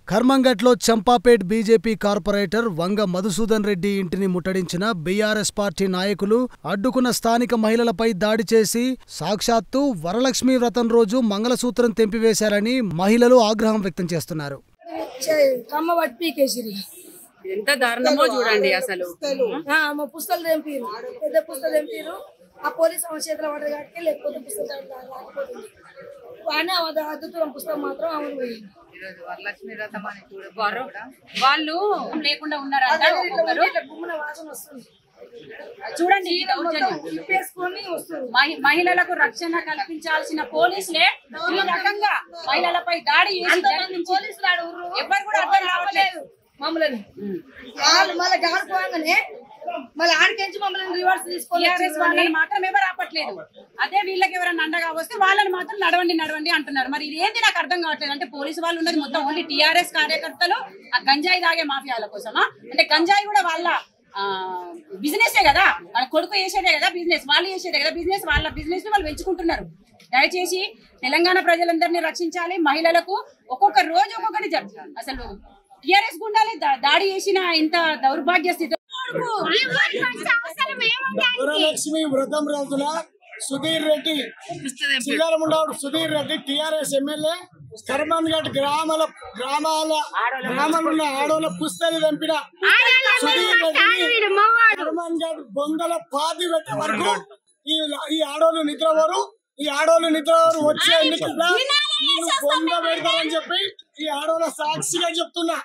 కర్మంగట్లో Champapet BJP corporator Vanga Madhusudan Reddy ఇంటిని ముట్టడించిన BRS party నాయకులు అడ్డుకున్న స్థానిక మహిళలపై దాడి చేసి సాక్షాత్తు వరలక్ష్మి వ్రతం రోజు మంగళసూత్రం తెంపివేశారని మహిళలు ఆగ్రహం వ్యక్తం చేస్తున్నారు. ఎంత దారుణమో చూడండి. అసలు పుస్తకాలు తెంపారు, పెద్ద పుస్తకాలు తెంపారు. ఆ పోలీస్ చేతిలో పడ్డది కాబట్టి లేకపోతే పుస్తకాలు అద్దుతున్న పుస్తకం మాత్రం అమలు పోయింది. వరలక్ష్మి వ్రతం అని వాళ్ళు లేకుండా ఉన్నారంట. వాసన వస్తుంది చూడండి. మహిళలకు రక్షణ కల్పించాల్సిన పోలీసులే ఈ రకంగా మహిళలపై దాడి చేసి ఎవరు కూడా అర్థం రావట్లేదు మమ్మల్ని. మళ్ళీ గాడిపోగానే మళ్ళీ ఆడికించి మమ్మల్ని రివర్స్ తీసుకోవాలి మాత్రం ఎవరు ఆపట్లేదు. అదే వీళ్ళకి ఎవరైనా అండగా వస్తే వాళ్ళని మాత్రం నడవండి అంటున్నారు. మరి ఇదేంటి నాకు అర్థం కావట్లేదు. అంటే పోలీసు వాళ్ళు ఉన్నది మొత్తం ఓన్లీ టీఆర్ఎస్ కార్యకర్తలు ఆ గంజాయి తాగే మాఫియాల కోసమా? అంటే గంజాయి కూడా వాళ్ళ బిజినెసే కదా, వాళ్ళ కొడుకు చేసేదే కదా బిజినెస్, వాళ్ళు చేసేదే కదా బిజినెస్. వాళ్ళ బిజినెస్ ని వాళ్ళు పెంచుకుంటున్నారు. దయచేసి తెలంగాణ ప్రజలందరినీ రక్షించాలి. మహిళలకు ఒక్కొక్క రోజు ఒక్కొక్కటి జరుగుతుంది. అసలు టీఆర్ఎస్ గుండాలే దాడి చేసిన ఇంత దౌర్భాగ్య స్థితి. వరలక్ష్మి వ్రతం రోజున సుధీర్ రెడ్డి చిల్లరముండవుడు సుధీర్ రెడ్డి టీఆర్ఎస్ ఎమ్మెల్యే కర్మన్ఘట్ గ్రామాల ఆడోళ్ళ పుస్తలు తెంపిన సుధీర్ రెడ్డిని కర్మన్ఘట్ బొందల పాతి పెట్టే వరకు ఈ ఆడోళ్ళు నిద్రవరు. ఈ ఆడోళ్ళు నిద్రవరు వచ్చే ఎన్నికల్లో బొంద పెడతారని చెప్పి ఈ ఆడోళ్ళ సాక్షిగా చెప్తున్నా.